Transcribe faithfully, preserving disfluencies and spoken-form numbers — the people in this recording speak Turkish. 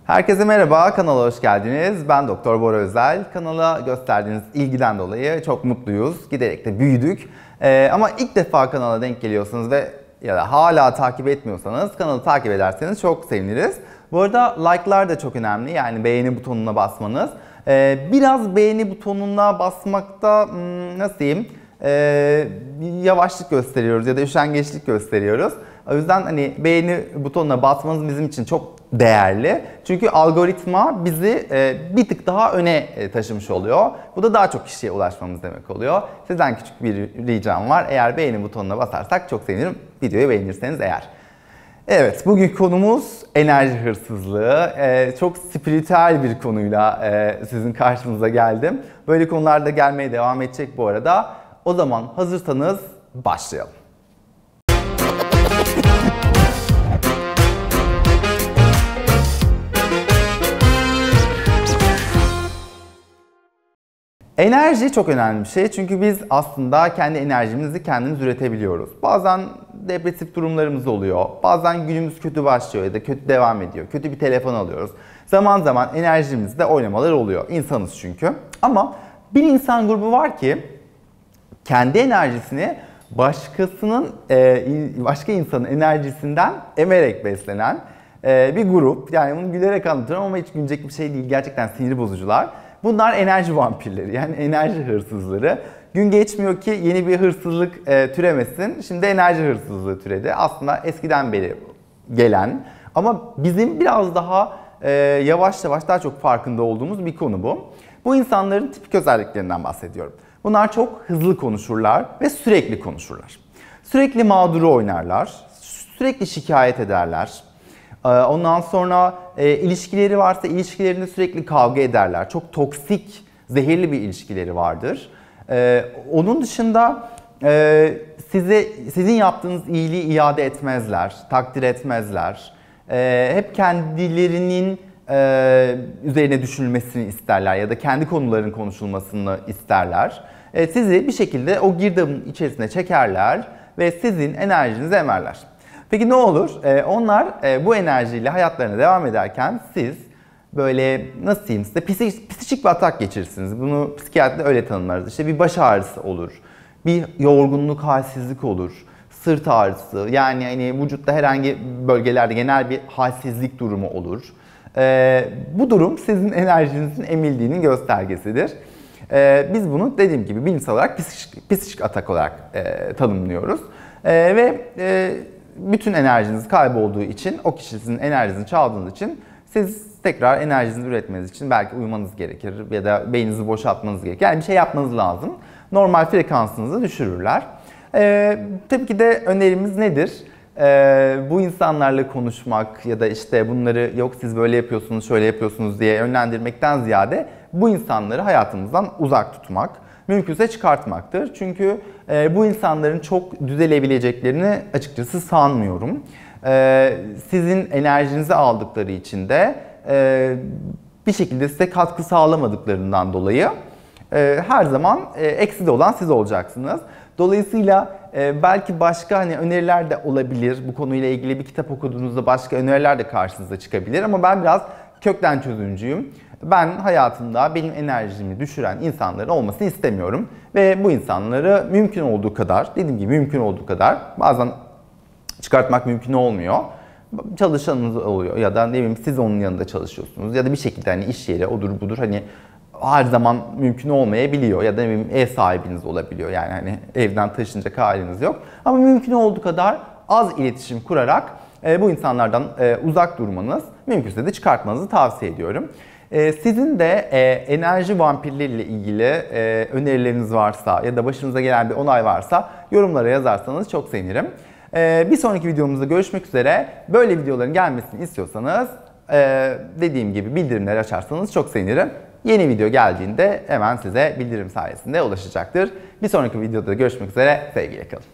Herkese merhaba, kanala hoş geldiniz. Ben Doktor Bora Özel. Kanala gösterdiğiniz ilgiden dolayı çok mutluyuz. Giderek de büyüdük. Ee, ama ilk defa kanala denk geliyorsanız ve ya da hala takip etmiyorsanız kanalı takip ederseniz çok seviniriz. Bu arada like'lar da çok önemli. Yani beğeni butonuna basmanız. Ee, biraz beğeni butonuna basmakta hmm, nasıl diyeyim? Ee, yavaşlık gösteriyoruz ya da üşengeçlik gösteriyoruz. O yüzden hani beğeni butonuna basmanız bizim için çok değerli. Çünkü algoritma bizi e, bir tık daha öne e, taşımış oluyor. Bu da daha çok kişiye ulaşmamız demek oluyor. Sizden küçük bir ricam var. Eğer beğeni butonuna basarsak çok sevinirim. Videoyu beğenirseniz eğer. Evet, bugün konumuz enerji hırsızlığı. Ee, çok spiritüel bir konuyla e, sizin karşınıza geldim. Böyle konularda gelmeye devam edecek bu arada. O zaman hazırsanız başlayalım. Enerji çok önemli bir şey çünkü biz aslında kendi enerjimizi kendimiz üretebiliyoruz. Bazen depresif durumlarımız oluyor, bazen günümüz kötü başlıyor ya da kötü devam ediyor, kötü bir telefon alıyoruz. Zaman zaman enerjimizde oynamalar oluyor, insanız çünkü. Ama bir insan grubu var ki kendi enerjisini başkasının, başka insanın enerjisinden emerek beslenen bir grup. Yani bunu gülerek anlatıyorum ama hiç gülecek bir şey değil, gerçekten sinir bozucular. Bunlar enerji vampirleri, yani enerji hırsızları. Gün geçmiyor ki yeni bir hırsızlık e, türemesin. Şimdi enerji hırsızlığı türedi. Aslında eskiden beri gelen ama bizim biraz daha e, yavaş yavaş daha çok farkında olduğumuz bir konu bu. Bu insanların tipik özelliklerinden bahsediyorum. Bunlar çok hızlı konuşurlar ve sürekli konuşurlar. Sürekli mağduru oynarlar, sürekli şikayet ederler. Ondan sonra e, ilişkileri varsa ilişkilerinde sürekli kavga ederler. Çok toksik, zehirli bir ilişkileri vardır. E, onun dışında e, size sizin yaptığınız iyiliği iade etmezler, takdir etmezler. E, hep kendilerinin e, üzerine düşünülmesini isterler ya da kendi konuların konuşulmasını isterler. E, sizi bir şekilde o girdabın içerisine çekerler ve sizin enerjinizi emerler. Peki ne olur? Ee, onlar e, bu enerjiyle hayatlarına devam ederken siz böyle nasıl diyeyim size psik, psikik bir atak geçirirsiniz. Bunu psikiyatride öyle tanımlarız. İşte bir baş ağrısı olur, bir yorgunluk, halsizlik olur, sırt ağrısı. Yani hani vücutta herhangi bölgelerde genel bir halsizlik durumu olur. Ee, bu durum sizin enerjinizin emildiğinin göstergesidir. Ee, biz bunu dediğim gibi bilimsel olarak psikik, psikik atak olarak e, tanımlıyoruz. E, ve e, bütün enerjiniz kaybolduğu için, o kişi sizin enerjinizi çaldığınız için siz tekrar enerjinizi üretmeniz için belki uyumanız gerekir ya da beyninizi boşaltmanız gerekir. Yani bir şey yapmanız lazım. Normal frekansınızı düşürürler. Ee, tabii ki de önerimiz nedir? Ee, bu insanlarla konuşmak ya da işte bunları yok siz böyle yapıyorsunuz, şöyle yapıyorsunuz diye yönlendirmekten ziyade bu insanları hayatımızdan uzak tutmak, mümkünse çıkartmaktır. Çünkü e, bu insanların çok düzelebileceklerini açıkçası sanmıyorum. E, sizin enerjinizi aldıkları için de e, bir şekilde size katkı sağlamadıklarından dolayı e, her zaman e, ekside olan siz olacaksınız. Dolayısıyla e, belki başka hani öneriler de olabilir. Bu konuyla ilgili bir kitap okuduğunuzda başka öneriler de karşınıza çıkabilir. Ama ben biraz kökten çözümcüyüm. Ben hayatımda benim enerjimi düşüren insanların olmasını istemiyorum. Ve bu insanları mümkün olduğu kadar, dediğim gibi mümkün olduğu kadar, bazen çıkartmak mümkün olmuyor. Çalışanınız oluyor ya da ne bileyim siz onun yanında çalışıyorsunuz ya da bir şekilde hani iş yeri odur budur hani her zaman mümkün olmayabiliyor ya da ne bileyim ev sahibiniz olabiliyor. Yani hani evden taşınacak haliniz yok. Ama mümkün olduğu kadar az iletişim kurarak e, bu insanlardan e, uzak durmanız, mümkünse de çıkartmanızı tavsiye ediyorum. Sizin de enerji vampirleriyle ilgili önerileriniz varsa ya da başınıza gelen bir olay varsa yorumlara yazarsanız çok sevinirim. Bir sonraki videomuzda görüşmek üzere. Böyle videoların gelmesini istiyorsanız dediğim gibi bildirimleri açarsanız çok sevinirim. Yeni video geldiğinde hemen size bildirim sayesinde ulaşacaktır. Bir sonraki videoda görüşmek üzere. Sevgiyle kalın.